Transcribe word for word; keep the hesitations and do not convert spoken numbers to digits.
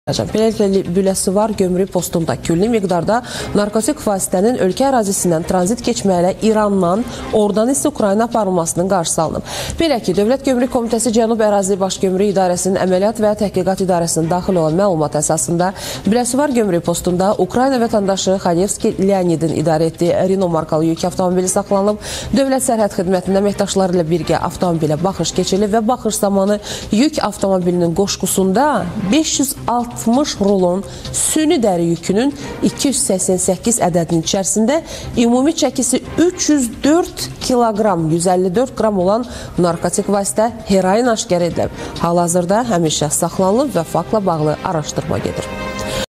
Beləliklə, Biləsuvar gömrük postunda külli miqdarda narkotik vasitənin ölkə ərazisindən tranzit keçməklə İrandan, oradan isə Ukrayna aparılmasının qarşısı alınıb. Belə ki, Dövlət Gömrük Komitəsi Cənub Ərazi Baş Gömrük İdarəsinin Əməliyyat və Təhqiqat İdarəsinin daxil olan məlumat əsasında Biləsuvar gömrük postunda Ukrayna vətəndaşı Xanevski Leonidin idarə etdiyi Renault markalı yük avtomobili saxlanılıb. Dövlət Sərhəd Xidmətinin əməkdaşları ilə birgə avtomobilə baxış keçirilib və baxış zamanı yük avtomobilinin qoşqusunda beş yüz altmış rulon süni dəri yükünün iki yüz səksən səkkiz ədədinin içərisində ümumi çəkisi üç yüz dörd kiloqram, yüz əlli dörd qram olan narkotik vasitə heroin aşkar edilib. Hal-hazırda həmin şəxs saxlanılıb və faktla bağlı araşdırma gedir.